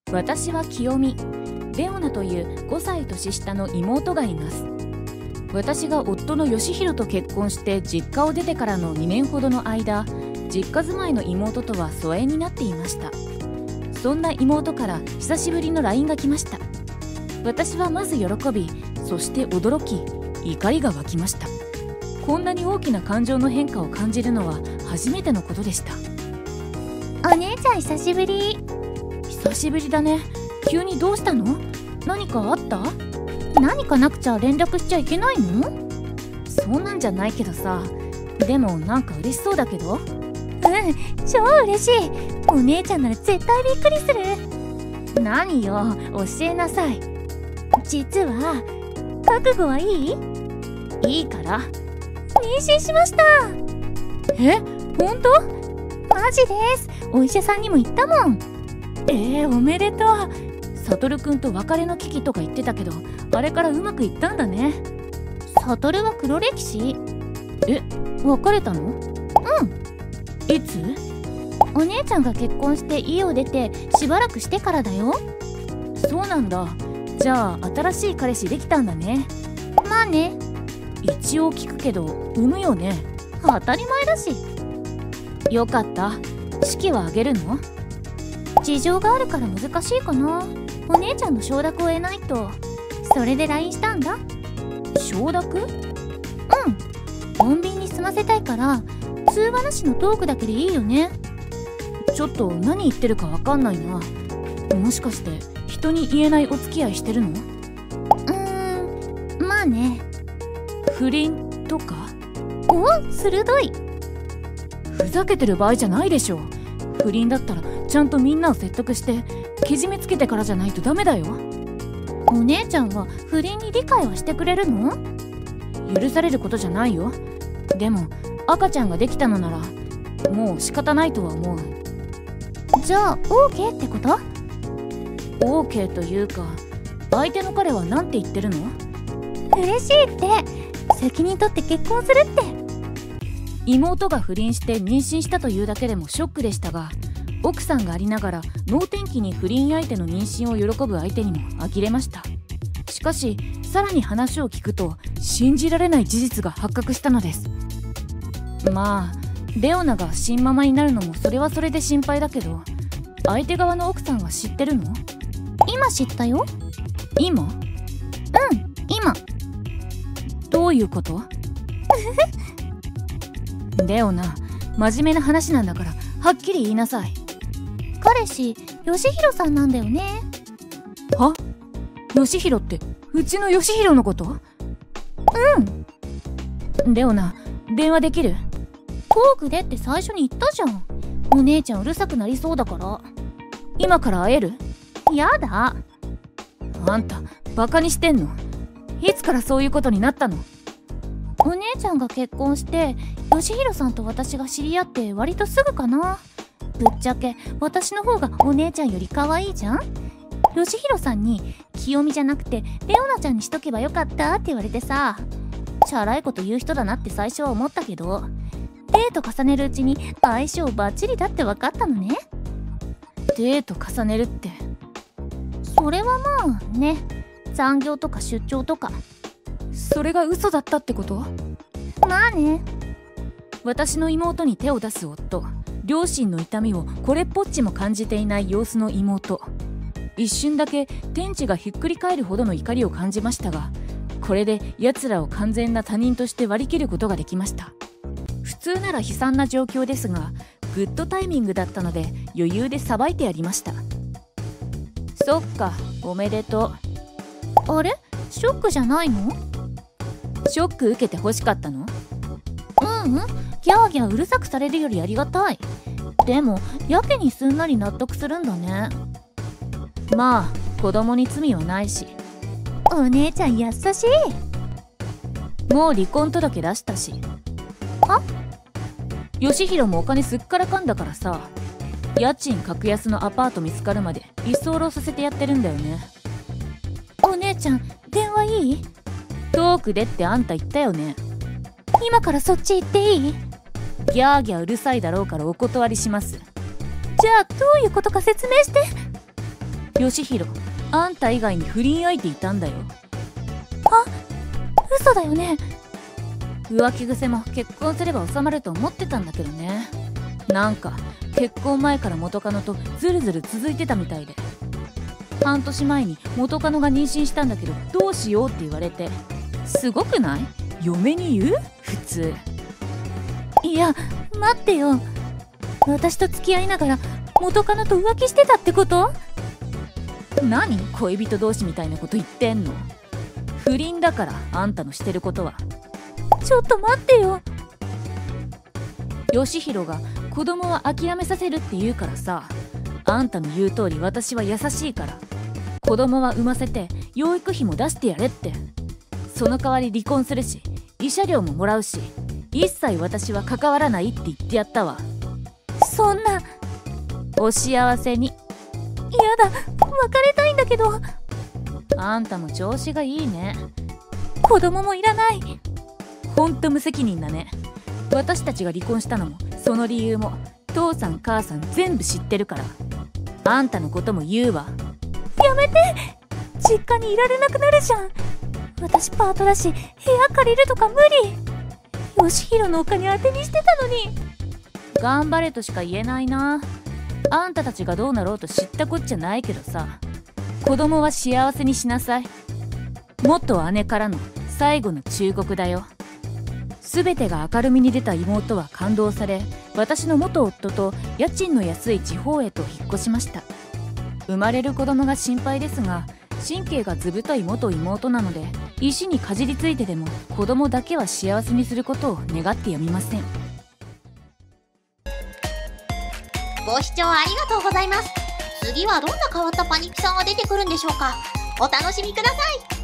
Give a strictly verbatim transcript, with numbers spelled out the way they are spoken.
私は清美。レオナというごさい年下の妹がいます。私が夫の義弘と結婚して実家を出てからのにねんほどの間、実家住まいの妹とは疎遠になっていました。そんな妹から久しぶりの ライン が来ました。私はまず喜び、そして驚き、怒りが湧きました。こんなに大きな感情の変化を感じるのは初めてのことでした。 お姉ちゃん久しぶり。 久しぶりだね。急にどうしたの？何かあった？ 何かなくちゃ連絡しちゃいけないの？ そんなんじゃないけどさ。でもなんか嬉しそうだけど。 うん、超嬉しい。お姉ちゃんなら絶対びっくりする。 何よ、教えなさい。 実は覚悟はいい？ いいから。 妊娠しました。 え、ほんと？ マジです。お医者さんにも言ったもん。 えー、おめでとう。サトルくんと別れの危機とか言ってたけど、あれからうまくいったんだね。 サトルは黒歴史。 え、別れたの？うん。いつ？ お姉ちゃんが結婚して家を出てしばらくしてからだよ。 そうなんだ。じゃあ新しい彼氏できたんだね。 まあね。 一応聞くけど産むよね？ 当たり前だし。 よかった。式はあげるの？ 事情があるから難しいかな。お姉ちゃんの承諾を得ないと。それで ライン したんだ。 承諾？ うん。穏便に済ませたいから通話なしのトークだけでいいよね。 ちょっと何言ってるかわかんないな。もしかして人に言えないお付き合いしてるの？うーん、まあね。 不倫とか？ お、鋭い。 ふざけてる場合じゃないでしょ。不倫だったらちゃんとみんなを説得してけじめつけてからじゃないとダメだよ。 お姉ちゃんは不倫に理解はしてくれるの？ 許されることじゃないよ。でも赤ちゃんができたのならもう仕方ないとは思う。 じゃあ オーケー ってこと？ オーケー というか、相手の彼は何て言ってるの？ 嬉しいって。責任取って結婚するって。 妹が不倫して妊娠したというだけでもショックでしたが、奥さんがありながら能天気に不倫相手の妊娠を喜ぶ相手にも呆れました。しかしさらに話を聞くと信じられない事実が発覚したのです。まあレオナが新ママになるのもそれはそれで心配だけど、相手側の奥さんは知ってるの？ 今知ったよ。 今？うん、 今。 どういうこと？レオナ、真面目な話なんだからはっきり言いなさい。 彼氏義弘さんなんだよね。 は？義弘ってうちの義弘のこと？うん。レオナ、電話できる？ トークでって最初に言ったじゃん。お姉ちゃんうるさくなりそうだから。 今から会える？ やだ。 あんたバカにしてんの？いつからそういうことになったの？ お姉ちゃんが結婚して義弘さんと私が知り合って割とすぐかな。ぶっちゃけ私の方がお姉ちゃんより可愛いじゃん。義弘さんに清美じゃなくてレオナちゃんにしとけばよかったって言われてさ、チャラいこと言う人だなって最初は思ったけど、デート重ねるうちに相性バッチリだって分かったのね。 デート重ねるって？ それはまあね、残業とか出張とか。 それが嘘だったってこと？ まあね。 私の妹に手を出す夫、両親の痛みをこれっぽっちも感じていない様子の妹。一瞬だけ天地がひっくり返るほどの怒りを感じましたが、これで奴らを完全な他人として割り切ることができました。普通なら悲惨な状況ですが、グッドタイミングだったので余裕でさばいてやりました。そっか、おめでとう。あれ？ショックじゃないの？ ショック受けて欲しかったの？ ううん、ギャーギャーうるさくされるよりありがたい。でもやけにすんなり納得するんだね。 まあ子供に罪はないし。 お姉ちゃん優しい。もう離婚届出したし。 は？ 義弘もお金すっからかんだからさ、家賃格安のアパート見つかるまで居候させてやってるんだよね。 お姉ちゃん電話いい？ トークでってあんた言ったよね。 今からそっち行っていい？ ギャーギャーうるさいだろうからお断りします。 じゃあどういうことか説明して。 義弘、あんた以外に不倫相手いたんだよ。 あ、嘘だよね。 浮気癖も結婚すれば収まると思ってたんだけどね。なんか結婚前から元カノとズルズル続いてたみたいで、半年前に元カノが妊娠したんだけどどうしようって言われて。すごくない？嫁に言う？普通。 いや、待ってよ。私と付き合いながら元カノと浮気してたってこと？ 何恋人同士みたいなこと言ってんの。不倫だから、あんたのしてることは。 ちょっと待ってよ。 義弘が子供は諦めさせるって言うからさ、あんたの言う通り私は優しいから、子供は産ませて養育費も出してやれって。その代わり離婚するし、慰謝料ももらうし、一切私は関わらないって言ってやったわ。 そんな。 お幸せに。 やだ、別れたいんだけど。 あんたも調子がいいね。 子供もいらない。 ほんと無責任だね。私たちが離婚したのもその理由も父さん母さん全部知ってるから。あんたのことも言うわ。 やめて。実家にいられなくなるじゃん。私パートだし部屋借りるとか無理。義弘のお金当てにしてたのに。 頑張れとしか言えないな。あんたたちがどうなろうと知ったこっちゃないけどさ、子供は幸せにしなさい。元姉からの最後の忠告だよ。全てが明るみに出た妹は感動され、私の元夫と家賃の安い地方へと引っ越しました。生まれる子供が心配ですが、神経がずぶとい元妹なので、石にかじりついてでも子供だけは幸せにすることを願ってやみません。 ご視聴ありがとうございます。次はどんな変わったパニックさんが出てくるんでしょうか。お楽しみください。